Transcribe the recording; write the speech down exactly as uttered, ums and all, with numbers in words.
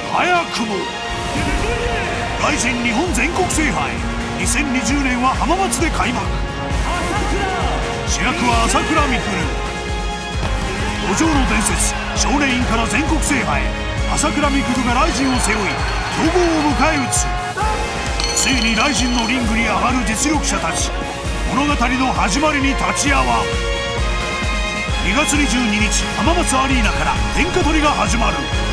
早くもライジン日本全国制覇へ。にせんにじゅうねんは浜松で開幕。主役は朝倉未来。路上の伝説少年院から全国制覇へ。朝倉未来がライジンを背負い強豪を迎え撃つ。ついにライジンのリングに上がる実力者たち。物語の始まりに立ち会わん。にがつにじゅうににち浜松アリーナから天下取りが始まる。